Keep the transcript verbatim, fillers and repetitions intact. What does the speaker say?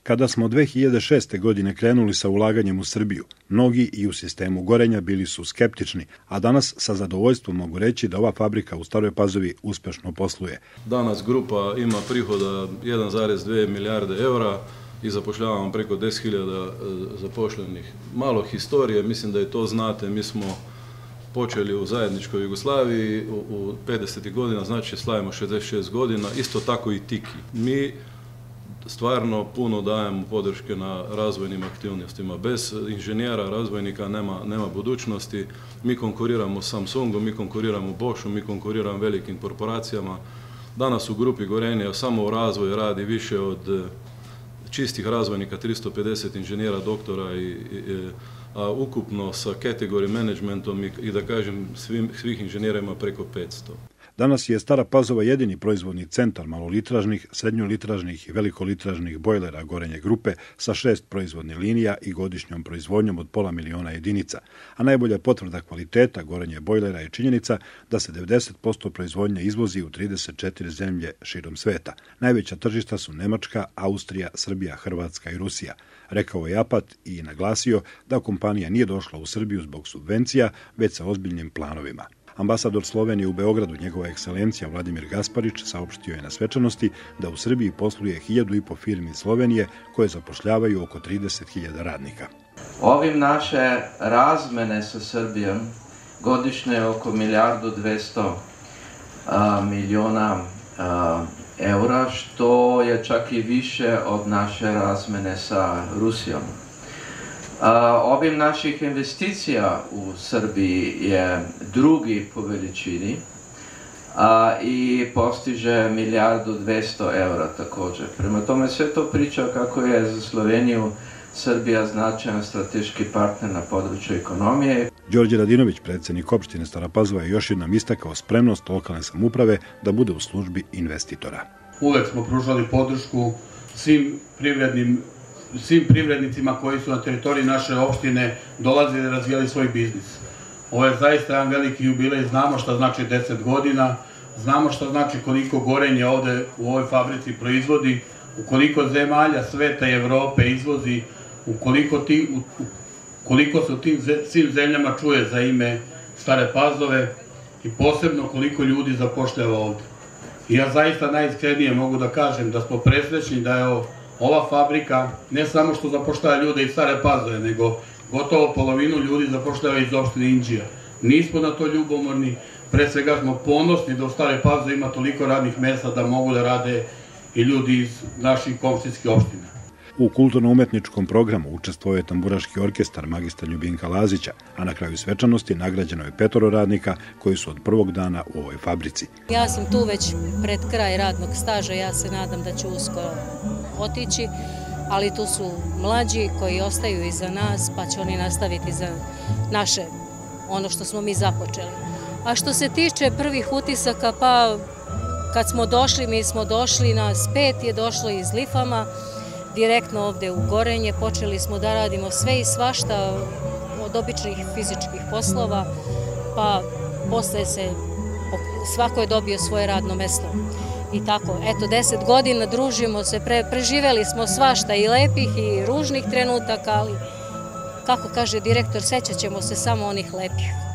Kada smo dve hiljade šeste. godine krenuli sa ulaganjem u Srbiju, mnogi i u sistemu gorenja bili su skeptični, a danas sa zadovoljstvom mogu reći da ova fabrika u Staroj Pazovi uspešno posluje. Danas grupa ima prihoda jedan zarez dve milijarde eura i zapošljavamo preko deset hiljada zapošljenih. Malo historije, mislim da i to znate, mi smo počeli u zajedničkoj Jugoslaviji u pedesetih godina, znači slavimo šezdeset šest godina, isto tako i Tiki. Mi stvarno puno dajemo podrške na razvojnim aktivnostima. Bez inženjera, razvojnika nema, nema budućnosti. Mi konkuriramo Samsungom, mi konkuriramo Boschu, mi konkuriramo velikim korporacijama. Danas u grupi Gorenja samo u razvoju radi više od čistih razvojnika tristo pedeset inženjera, doktora i, i a ukupno sa category managementom i, i da kažem svim, svih inženjera ima preko petsto. Danas je Stara Pazova jedini proizvodni centar malolitražnih, srednjolitražnih i velikolitražnih bojlera Gorenje grupe sa šest proizvodnih linija i godišnjom proizvodnjom od pola miliona jedinica, a najbolja potvrda kvaliteta Gorenje bojlera je činjenica da se devedeset posto proizvodnje izvozi u trideset četiri zemlje širom sveta. Najveća tržišta su Nemačka, Austrija, Srbija, Hrvatska i Rusija. Rekao je Apat i naglasio da kompanija nije došla u Srbiju zbog subvencija, već sa ozbiljnim planovima. Ambasador Slovenije u Beogradu, njegova ekscelencija Vladimir Gasparić, saopštio je na svečanosti da u Srbiji posluje hiljadu i po firmi iz Slovenije koje zapošljavaju oko trideset hiljada radnika. Ovim naše razmene sa Srbijom godišnje je oko milijardu dvesto miliona eura, što je čak i više od naše razmene sa Rusijom. Obim naših investicija u Srbiji je drugi po veličini i postiže milijardu dvesto eura također. Prema tome sve to priča kako je za Sloveniju Srbija značajan strateški partner na području ekonomije. Đorđe Radinović, predsjednik opštine Stara Pazova, je još jednom istakao spremnost lokalne samouprave da bude u službi investitora. Uvek smo pružali podršku svim privrednim svim privrednicima koji su na teritoriji naše opštine dolazili i razvijali svoj biznis. Ovo je zaista jedan veliki jubilej, znamo šta znači deset godina, znamo šta znači koliko Gorenje ovde u ovoj fabrici proizvodi, u koliko zemalja sveta i Evrope izvozi, u koliko, ti, u, koliko se u tim svim zemljama čuje za ime Stare Pazove i posebno koliko ljudi zapošljava ovde. I ja zaista najiskrenije mogu da kažem da smo presrećni da je ovo ova fabrika ne samo što zapošljava ljude iz Stare Pazove, nego gotovo polovinu ljudi zapošljava iz opštine Inđija. Nismo na to ljubomorni, pre svega smo ponosni da u Stare Pazove ima toliko radnih mesta da mogu da rade i ljudi iz naših komštinskih opština. U kulturno-umetničkom programu učestvovao je tamburaški orkestar magistra Ljubinka Lazića, a na kraju svečanosti nagrađeno je petoro radnika koji su od prvog dana u ovoj fabrici. Ja sam tu već pred kraj radnog staža, ja se nadam da ću uskoro otići, ali tu su mlađi koji ostaju iza nas, pa će oni nastaviti za naše, ono što smo mi započeli. A što se tiče prvih utisaka, pa kad smo došli, mi smo došli, nas pet je došlo iz Lifama, direktno ovde u Gorenje, počeli smo da radimo sve i svašta od običnih fizičkih poslova, pa posle se, svako je dobio svoje radno mesto. I tako, eto, deset godina družimo se, pre, preživeli smo svašta i lepih i ružnih trenutaka, ali, kako kaže direktor, sećat ćemo se samo onih lepih.